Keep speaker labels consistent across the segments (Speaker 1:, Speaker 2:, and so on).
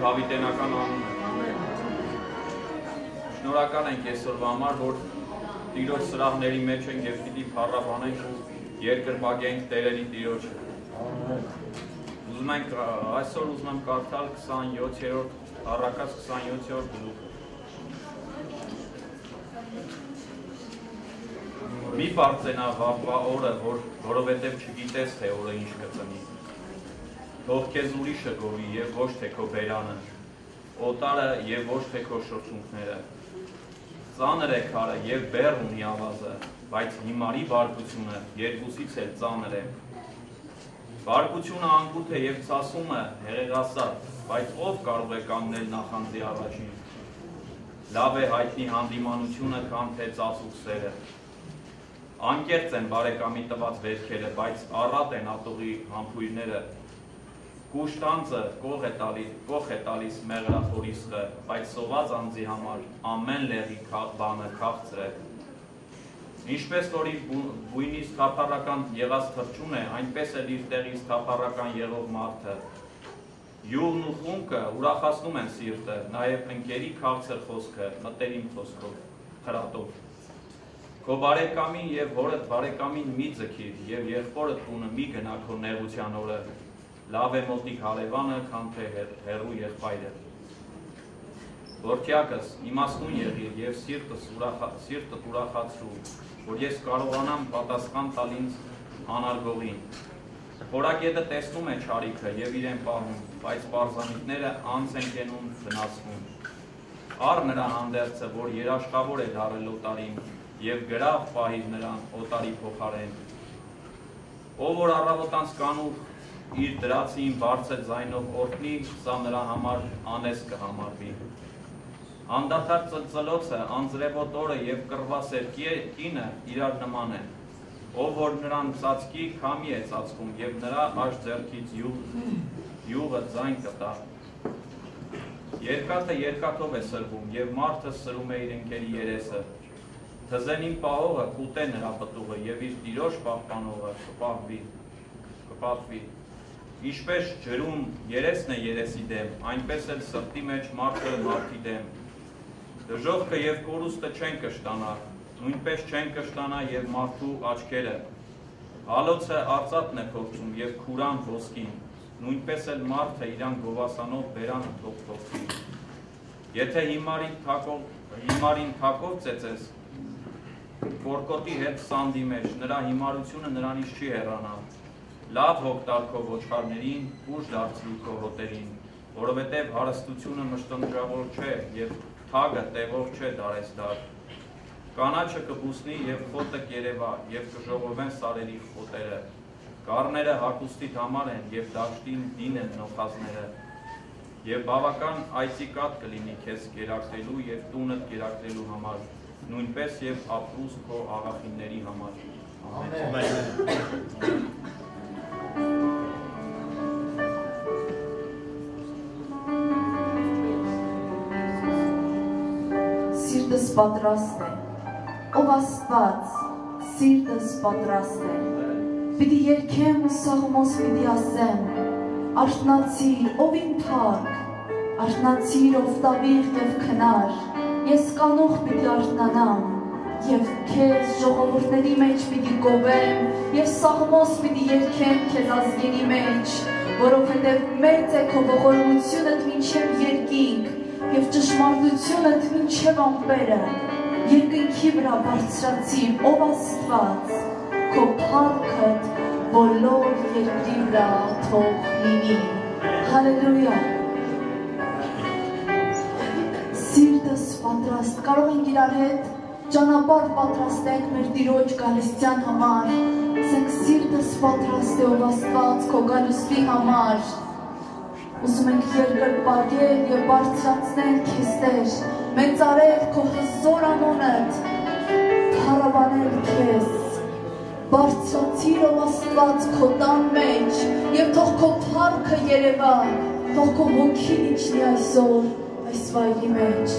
Speaker 1: եւ հավիտենական անուն է։ Շնորհակալ ենք այսօրվա համար, որ Տիրոջ սրահների մեջ ենք եւ պիտի փառաբանենք ու երկրպագենք Տերերի Տիրոջը։ Այսօր ուզում եմ կարդալ 27-րդ առակաց 27-րդ գլուխը։ Մի պարծենա վաղվա օրը, որովհետև չգիտես, թե օրը ինչ կծնի։ Թող քեզ ուրիշը գովի և ոչ թե քո բերանը, օտարը և ոչ թե քո շրջունքները։ Ծանր է քարը և բեռ ունի ավազը, բայց հիմարի բարկությունը երկուսից էլ ծանր է։ Բարկությունը անգութ է և ցասումը հեղեղասար, բայց ով կարող է կանգնել նախանձի առաջին։ Լավ է հայտնի հանդիմանությունը, քան թե ծածուկ Անկեղծ են բարեկամի տված վերքերը, բայց առատ են ատողի համբույրները։ Կուշտանձը կող է տալիս մեղրախորիսխը, բայց սոված անձի համար ամեն լեղի բանը քաղցր է։ Ինչպես որ իր բույնից թափառական եղած թռչուն է, այնպես էլ իր տեղից թափառական եղող մարդը։ Յուղն ու խունկը ուրախացնում են սիրտը, նաև ընկերի քաղցր խոսքը, մտերիմ խոսքով, խրատով։ Քո բարեկամին և հորդ բարեկամին մի ձգիր և եղբորդ տունը մի գնա քո նեղության օրը, լավ է մոտիկ հարևանը, քան թե հեռու եղբայրը։ Որդյակս, իմաստուն եղիր և սիրտդ ուրախացրու, որ ես կարողանամ պատասխան տալ ինձ անարգողին։ Փորակետը տեսնում է չարիքը և իրեն պահում, բայց պարզանիքները անց են կենում վնասվում։ Առ նրա հանդերձը, որ երաշխավոր է դարել օտարին, և գրավ պահիր նրան օտարի փոխարեն։ Ով որ առավոտանց կանուխ իր դրացին բարձր ձայնով օրհնի, սա նրա համար անես կհամարվի։ Անդադար ծլծլոցը, անձրևոտ օրը և կռվասեր կինը իրար նման են։ Ով որ նրան ծածկի, քամի է ծածկում, և նրա աջ ձեռքից յուղը ձայն կտա։ Երկաթը երկաթով է սրվում, և մարդը սրում է իր ընկերի երեսը։ Թզենին պահողը կուտե նրա պտուղը և իր տիրոջ պահպանողը կպատվի։ Ինչպես ջրում երեսն է երեսի դեմ, այնպես էլ սրտի մեջ մարդը մարդի դեմ։ Դժոխքը և կորուստը չեն կշտանա, նույնպես չեն կշտանա և մարդու աչքերը։ Հալոցը արծաթն է փորձում և քուրան ոսկին, նույնպես էլ մարդը իրան գովասանով բերանը թող փոխվի։ Եթե հիմարին թակով ծեծես, Կորկոտի հետ սանդի մեջ, նրա հիմարությունը նրանից չի հեռանա։ Լավ հոգ տար քո ոչխարներին, ուժ դարձրու քո հոտերին, որովհետև հարստությունը մշտնջավոր չէ և թագը տևող չէ դարեսդար։ Կանաչը կբուսնի և խոտը կերևա և կժողովեն սարերի խոտերը։ Կառները հագուստիդ համար են և դաշտին դին են նոխազները։ Եվ բավական այծիկատ կլինի քեզ կերակրելու և տունդ կերակրելու համար, նույնպես և ապրուս քո աղախինների համար։
Speaker 2: Սիրտս պատրաստ է, ով Աստված, սիրտս պատրաստ է, պիտի երգեմ ու սաղմոս պիտի ասեմ, արթնացիր, ով իմ փառք, արթնացիր, ով տավիղ և քնար, ես կանուխ պիտի արթնանամ, և քեզ ժողովուրդների մեջ պիտի գովեմ, և սաղմոս պիտի երգեմ քեզ ազգերի մեջ, որովհետև մեծ է քո ողորմությունդ մինչև երկինք, և ճշմարտությունդ մինչև ամպերը, երկնքի վրա բարձրացիր, ով Աստված, քո փառքդ բոլոր երկրի վրա թող լինի։ Հալելույա։ Սիրտս պատրաստ, կարող ենք իրար հետ ճանապարհ պատրաստենք մեր Տիրոջ գալստյան համար, ասենք սիրտս պատրաստ է, ով Աստված, քո գալուստի համար։ Ուզում ենք երկրպագել և բարձրացնել քեզ Տեր, մեծարել քո հզոր անունդ, փառաբանել քեզ։ Բարձրացիր, ով Աստված, քո տան մեջ, և թող քո փառքը երևա, թող քո հոգին իջնի այսօր այս վայրի մեջ։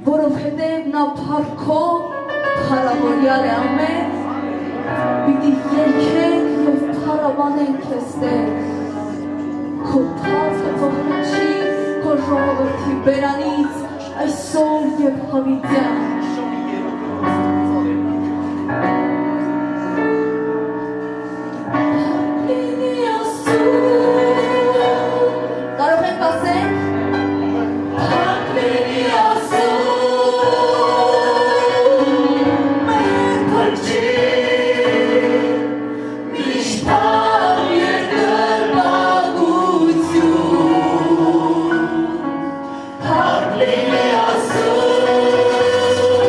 Speaker 2: որովհետև նա փառքով փառավորյալ է ամեն, պիտի երգենք և փառաբանենք քեզ Տեր, քո թափքը փոխրչի քո ժողովրդի բերանից այսօր և հավիտյան։
Speaker 3: Hallelujah.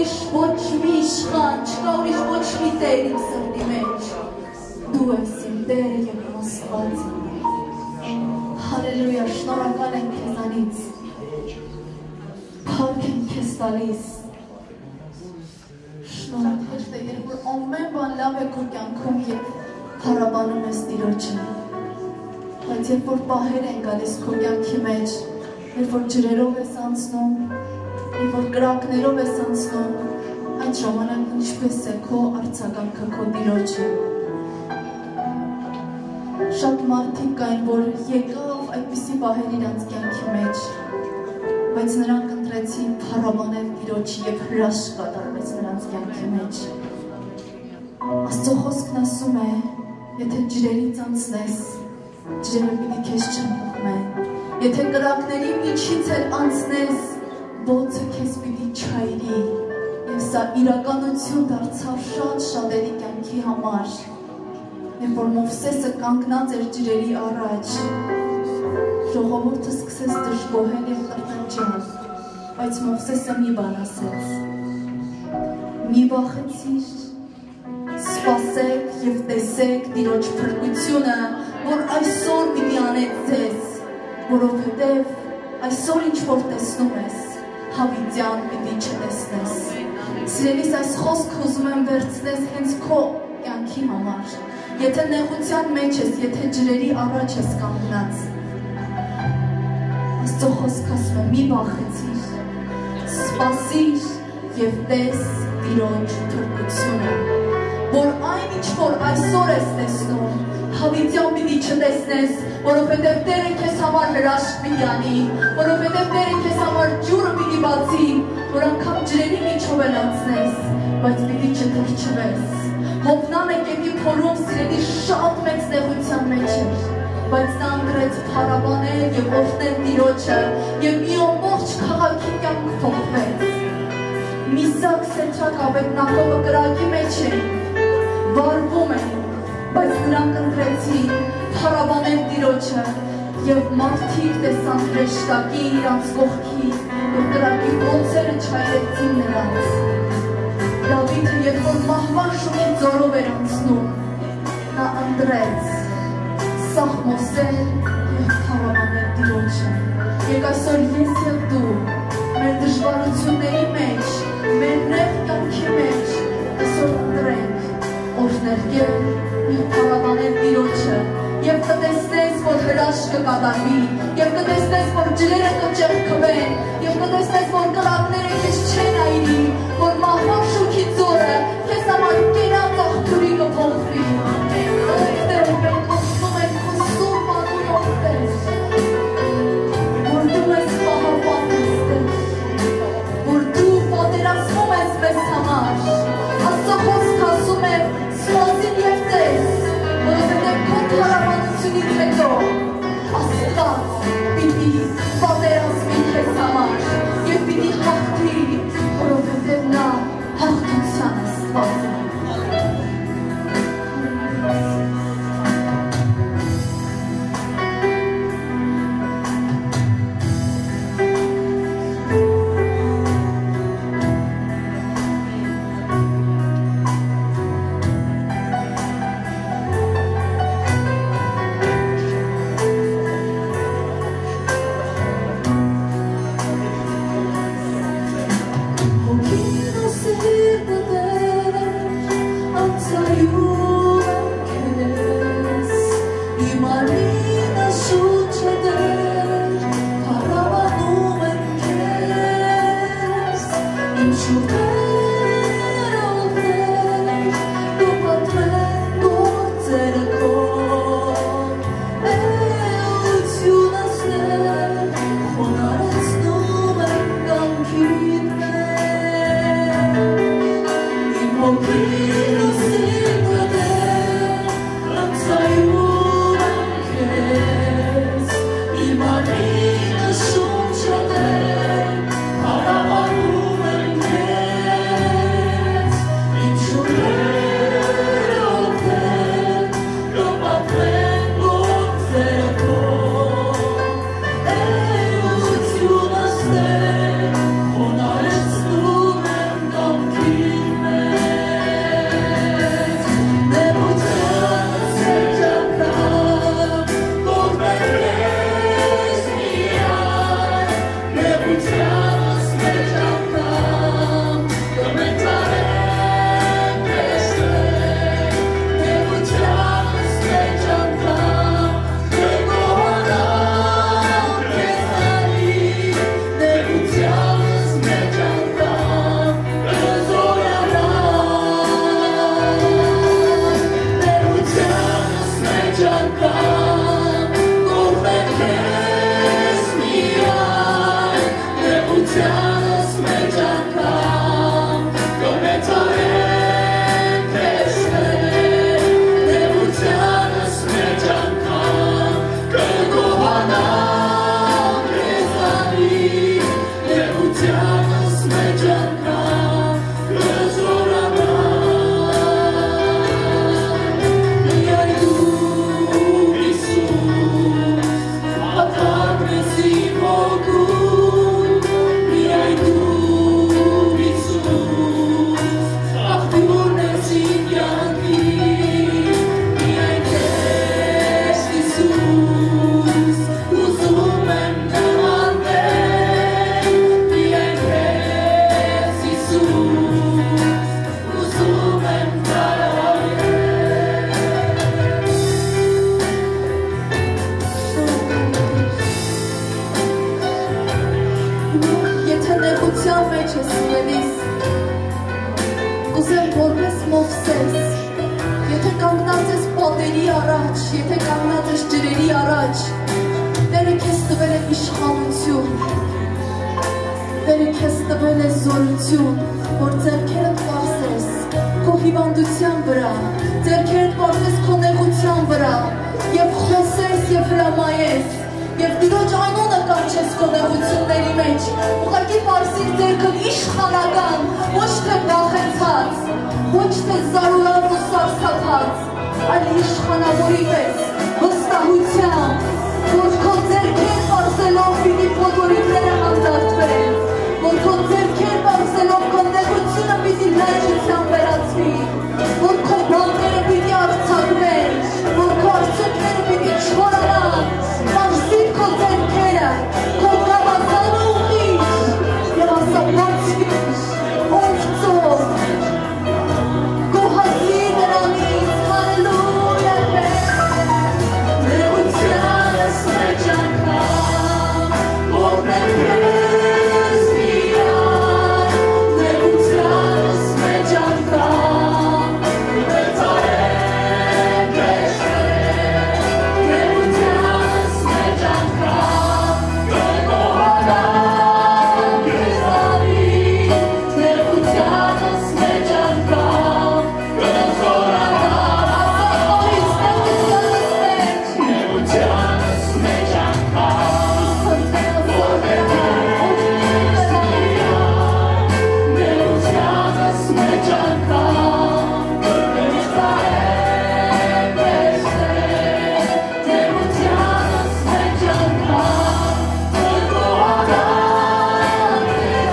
Speaker 2: ուրիշ ոչ մի իշխան, չկա ուրիշ ոչ մի Տեր իմ սրտի մեջ։ Դու ես իմ Տերը և իմ Աստվածը։ Հալելույա, շնորհակալ ենք քեզանից։ Փառք ենք քեզ տալիս։ Շնորհակալ Տեր, երբ որ ամեն բան լավ է քո կյանքում և փառաբանում ես Տիրոջը։ Բայց երբ որ պահեր են գալիս քո կյանքի մեջ, երբ որ ջրերով ես անցնում, երբ որ կրակներով ես անցնում, այդ ժամանակ ինչպես է քո արձագանքը քո Տիրոջը։ Շատ մարդիկ կային, որ եկավ այդպիսի պահեր իրանց կյանքի մեջ, բայց նրանք ընտրեցին փառաբանել Տիրոջը և հրաշք կատարվեց նրանց կյանքի մեջ։ Աստծո խոսքն ասում է, եթե ջրերից անցնես, ջրերը պիտի քեզ չըմբռնեն, եթե կրակների միջից էլ անցնես, բոցը քեզ պիտի չայրի, և սա իրականություն դարձավ շատ շատերի կյանքի համար։ Երբ որ Մովսեսը կանգնած էր ջրերի առաջ, ժողովուրդը սկսեց դժգոհել և տրտնջալ, բայց Մովսեսը մի բան ասեց. մի վախեցիր, սպասեք և տեսեք Տիրոջ փրկությունը, որ այսօր պիտի անեք ձեզ, որովհետև այսօր ինչ որ տեսնում ես, հավիտյան պիտի չտեսնես։ Սիրելիս, այս խոսքը ուզում եմ վերցնես հենց քո կյանքի համար։ Եթե նեղության մեջ ես, եթե ջրերի առաջ ես կանգնած, Աստծո խոսքը ասում է՝ մի վախեցիր, սպասիր և տես Տիրոջ փրկությունը, որ այն ինչ որ այսօր ես տեսնում, հավիտյան պիտի չտեսնես, որովհետև Տերը քեզ համար հրաշք պիտի անի, որովհետև Տերը քեզ համար ջուրը պիտի բացի, որ անգամ ջրերի միջով էլ անցնես, բայց պիտի չթրջվես։ Հովնանը գետի փորում սիրելի շատ մեծ նեղության մեջ էր, բայց նա ընտրեց փառաբանել և օրհնել Տիրոջը, և մի ամբողջ քաղաքի կյանք փոխվեց։ Միսակ, Սեդրակ, Աբեդնագովը կրակի մեջ էին, վառվում էին, բայց նրանք ընտրեցին փառաբանել Տիրոջը, և մարդիկ տեսան հրեշտակին իրանց կողքի, և կրակի բոցերը չայրեցին նրանց։ Դավիթը, երբ որ մահվան շուքի ձորով էր անցնում, նա ընտրեց սաղմոսել և փառաբանել Տիրոջը։ Եկ այսօր ես և դու, մեր դժվարությունների մեջ, մեր նեղ կյանքի մեջ, այսօր ընտրենք օրհներգել և փառաբանել Տիրոջը, և կտեսնես, որ հրաշքը կատարվի, և կտեսնես, որ ջրերը կճեղքվեն, և կտեսնես, որ կրակները քեզ չեն այրի, որ մահվան շուքի ձորը քեզ համար կենաց աղբյուրի կփոխվի։ Տեր, մենք ոսնում ենք քո սուրբ անունով, Տեր, որ դու մեզ պահապանես, Տեր, որ դու պատերազմում ես մեզ համար։ Աստծո խոսքը ասում է՝ սպասիր և տես, որովհետև քո փառաբանությունից հետո Աստված պիտի պատերազմի քեզ համար և պիտի հաղթի, որովհետև նա հաղթության Աստված է։ կանցնելիս Կուզեմ որպես Մովսես Եթե կանգնած ես պատերի առաջ Եթե կանգնած ես ջրերի առաջ Տերը քեզ տվել է իշխանություն Տերը քեզ տվել է զորություն Որ ձեռքերդ պարզես Քո հիվանդության վրա Ձեռքերդ պարզես քո նեղության վրա Եվ խոսես և հրամայես Եվ Տիրոջ անունը կանչես քո նեղությունների մեջ Ուղղակի պարզիր ձեռքդ իշխանական Ոչ թե վախեցած Ոչ թե զարուրած ու սարսափած Այլ իշխանավորի պես վստահությամբ Որ քո ձեռքեր պարզելով պիտի փոթորիկները հանդարտվեն Որ քո ձեռքեր պարզելով քո նեղությունը պիտի լայնության վերածվի Որ քո բանները պիտի արձակվեն Որ քո արցունքները պիտի չորանան Պարզիր քո ձեռքերը Քո գավազանը ուղղիր Եվ ասա բացվիր Ով ծով Գոհացի նրանից Հալելույա Նեղությանս մեջ անգամ Որներ ես միան Նեղությանս մեջ անգամ Մեծարեն Նեղությանս մեջ անգամ Կգոհանամ Գեզարի Նեղությանս մեջ անգամ Կզորանամ Ասախորից նեղությանս մեջ Նեղությանս մեջ անգամ Որներ ես միան Նեղությանս մեջ անգամ Կգոհանամ Նեղությանս մեջ անգամ Կգոհանամ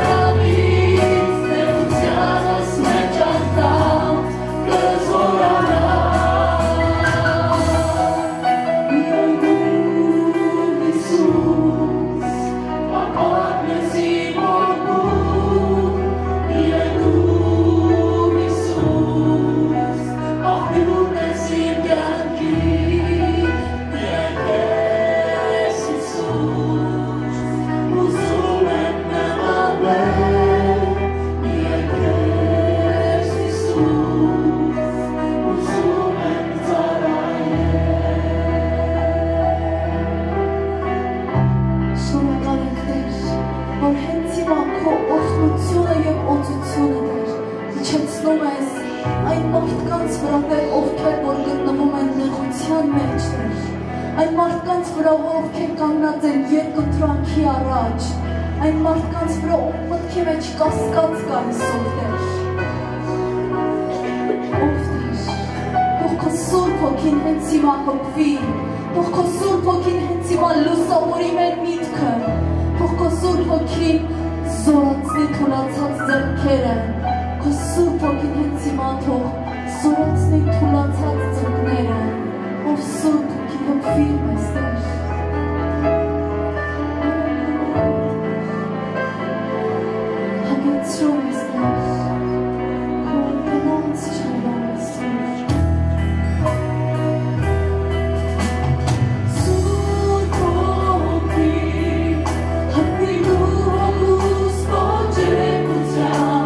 Speaker 2: Նեղությանս մեջ անգամ Կզորանամ Իիսուս Ակարդ մեզ իմ օրգում Երկում Իիսուս Աղբյուրն ես իմ կյանքի Եկես Իիսուս Ուզում եմ նմանվել Եկես Իիսուս Ուզում եմ Շնորհակալ ենք Տեր, որ հենց հիմա քո օրհնությունը և օծությունը Տեր իջեցնում ես այն մարդկանց վրա Տեր, ովքեր որ գտնվում են նեղության մեջ Տեր, այն մարդկանց վրա, ովքեր կանգնած են երկընտրանքի առաջ, այն մարդկանց վրա, ով մտքի մեջ կասկած կա այսօր Տեր, ով Տեր, թող քո Սուրբ Հոգին հենց հիմա հպվի, թող քո Սուրբ Հոգին հենց հիմա լուսավորի մեր միտքը, թող քո Սուրբ Հոգին զորացնի թուլացած ձեռքերը, քո Սուրբ Հոգին հենց հիմա թող զորացնի թուլացած ձեռքները, ով Սուրբ Հոգի հպվի մեզ Տեր։ Հագեցրու մեզ Տեր, քո տնանց չայլով այսօր։ Սուրբ Հոգի, հանդիպու հոգուս ոչ եկության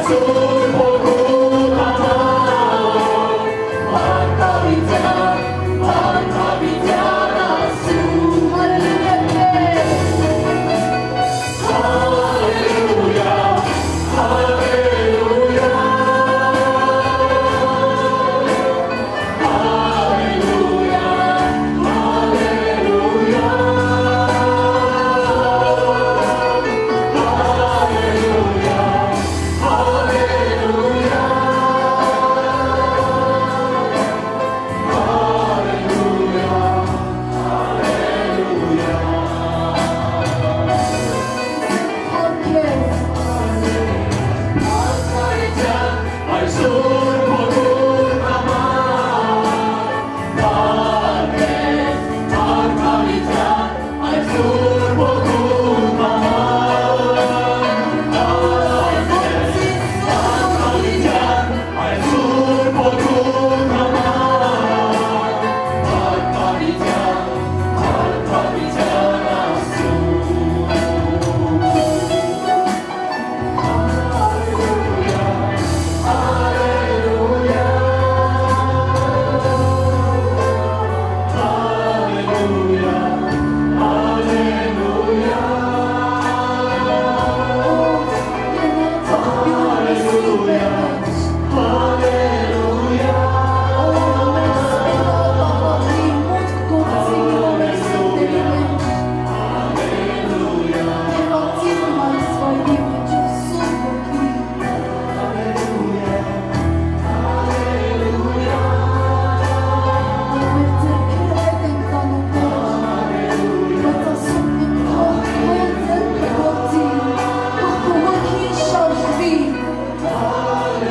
Speaker 2: Hallelujah.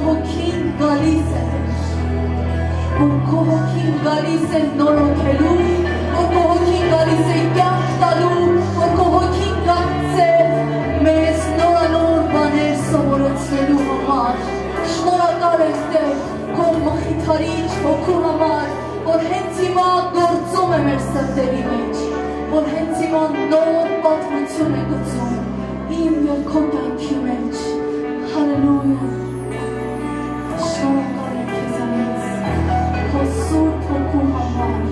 Speaker 2: հոգին գալիս է, որ քո հոգին գալիս է նորոգելու, որ քո հոգին գալիս է կյանք տալու, որ քո հոգին գալիս է մեզ նորանոր բաներ սովորեցնելու համար։ Շնորհակալ եմ Տեր քո մխիթարիչ հոգու համար, որ հենց հիմա գործում է մեր սրտերի մեջ, որ հենց հիմա նոր պատմություն է գծում իմ և քո կյանքի մեջ։ Հալելույա։ Շնորհակալ եմ քեզանից քո սուրբ հոգու համար։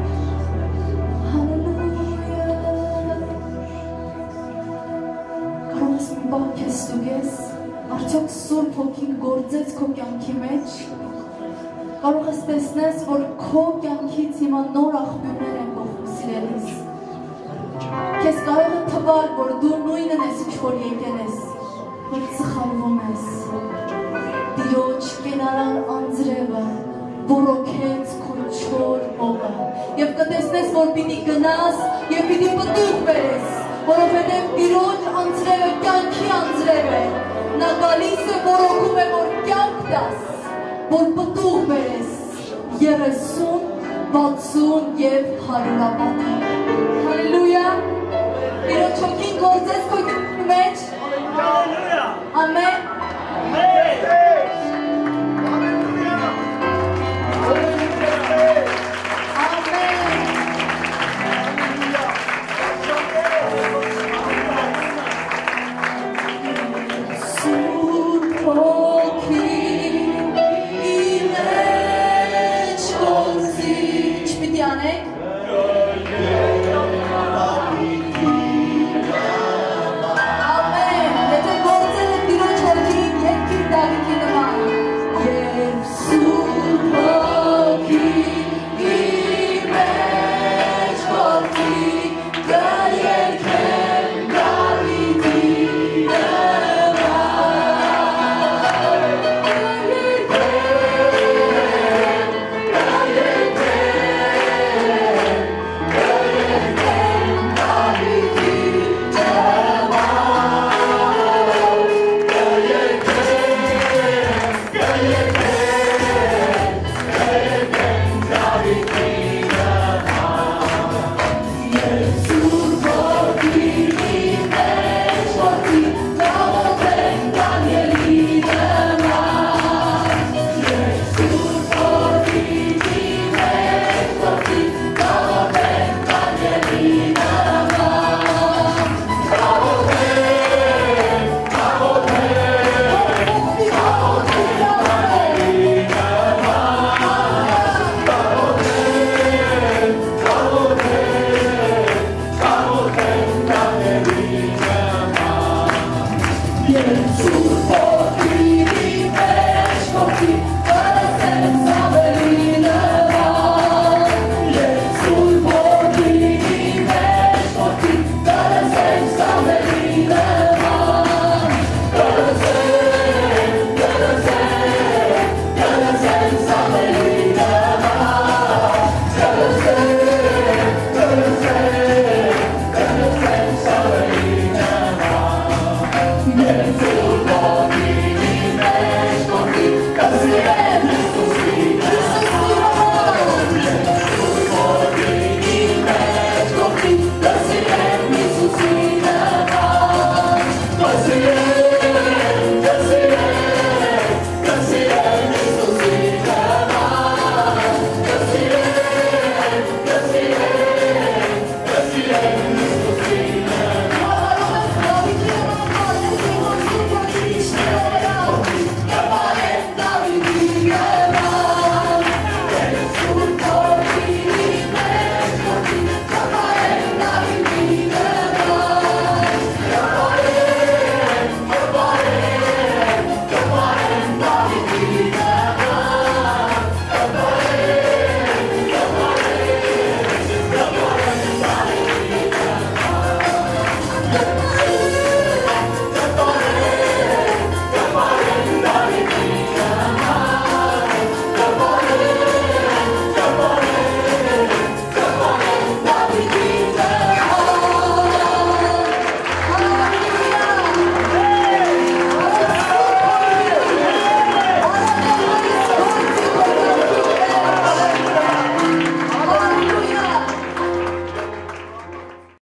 Speaker 2: Հալելույա։ Կարող ես մի բան քեզ ստուգես, արդյոք սուրբ հոգին գործեց քո կյանքի մեջ։ Կարող ես տեսնես, որ քո կյանքից հիմա նոր աղբյուրներ են բխում սիրելիս։ Քեզ կարող է թվալ, որ դու նույնն ես, ինչ որ եկել ես, որ սխալվում ես։ Տիրոջ կենարար անձրևը բորոքեց քո չոր հողը և կտեսնես, որ պիտի գնաս և պիտի պտուղ բերես, որովհետև Տիրոջ անձրևը կյանքի անձրև է։ Նա գալիս է բորոքում է, որ կյանք տաս, որ պտուղ բերես 30, 60 և 100-ապատի։ Հալելույա։ Տիրոջ հոգին գործեց քո կյանքի մեջ։ Ամեն։
Speaker 3: Yes,